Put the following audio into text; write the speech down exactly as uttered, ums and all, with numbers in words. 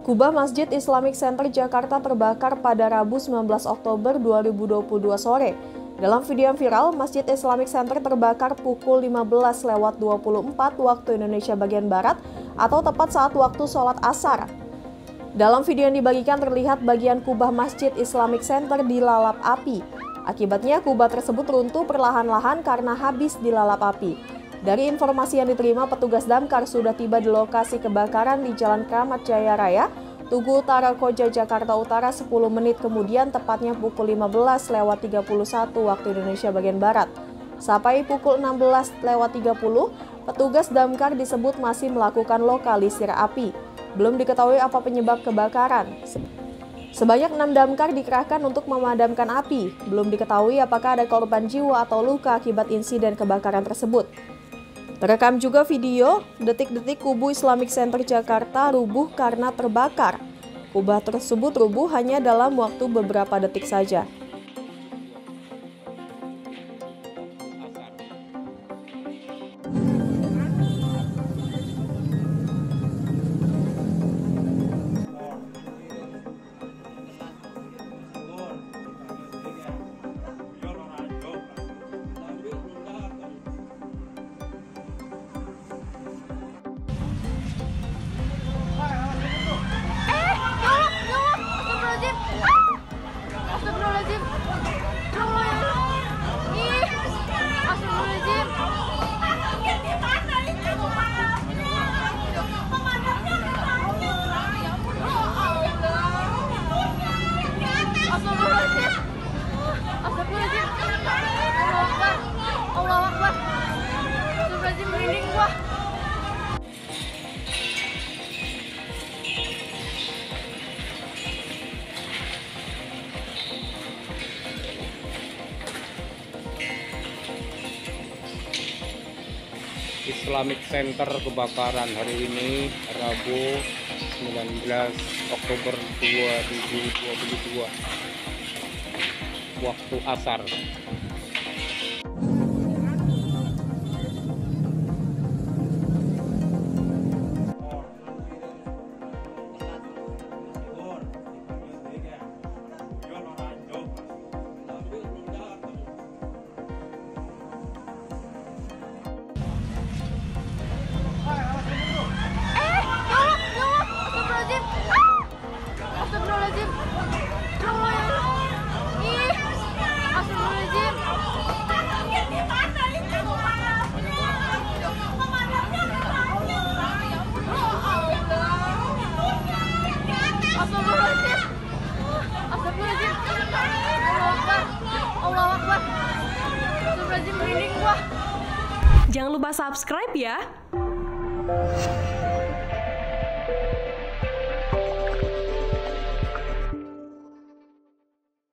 Kubah Masjid Islamic Center Jakarta terbakar pada Rabu sembilan belas Oktober dua ribu dua puluh dua sore. Dalam video yang viral, Masjid Islamic Center terbakar pukul lima belas lewat dua puluh empat waktu Indonesia bagian Barat atau tepat saat waktu sholat asar. Dalam video yang dibagikan terlihat bagian kubah Masjid Islamic Center dilalap api. Akibatnya kubah tersebut runtuh perlahan-lahan karena habis dilalap api. Dari informasi yang diterima, petugas damkar sudah tiba di lokasi kebakaran di Jalan Kramat Jaya Raya, Tugu Utara Koja, Jakarta Utara sepuluh menit kemudian, tepatnya pukul lima belas lewat tiga puluh satu waktu Indonesia bagian Barat. Sampai pukul enam belas lewat tiga puluh, petugas damkar disebut masih melakukan lokalisir api. Belum diketahui apa penyebab kebakaran. Sebanyak enam damkar dikerahkan untuk memadamkan api. Belum diketahui apakah ada korban jiwa atau luka akibat insiden kebakaran tersebut. Terekam juga video detik-detik Kubu Islamic Center Jakarta rubuh karena terbakar. Kubah tersebut rubuh hanya dalam waktu beberapa detik saja. Islamic Center kebakaran hari ini Rabu sembilan belas Oktober dua ribu dua puluh dua waktu asar. Jangan lupa subscribe ya.